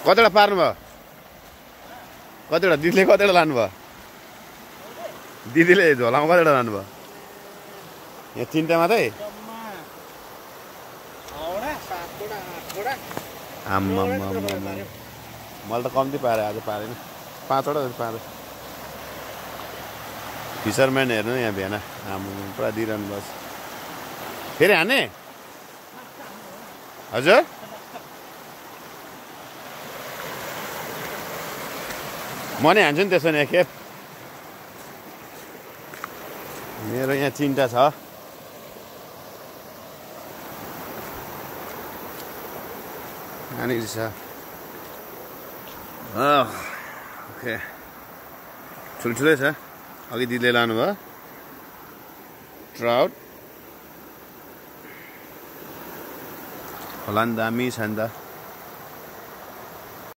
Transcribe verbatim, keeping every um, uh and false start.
कतिवटा पार्नुभयो कतिवटा दिदीले कतिवटा लानुभयो दिदीले झोलामा कतिवटा लानुभयो यहाँ तिनवटा मात्रै आम्मा मैले त कम्ती पारेँ आज पारेन पाँचवटा जति पारेँ फिसरम्यान हेर्नु यहाँ भेना आम्मा पुरा दिइरहनु बस फेरि हाने हजुर म नै हान्छु नि त्यसो भने एकखेप मेरो यहाँ तिनवटा छ नानी छ ओके ठुल्ठुलै छ अघि दिदीले लानुभयो ट्राउट होला नि दामी छ नि त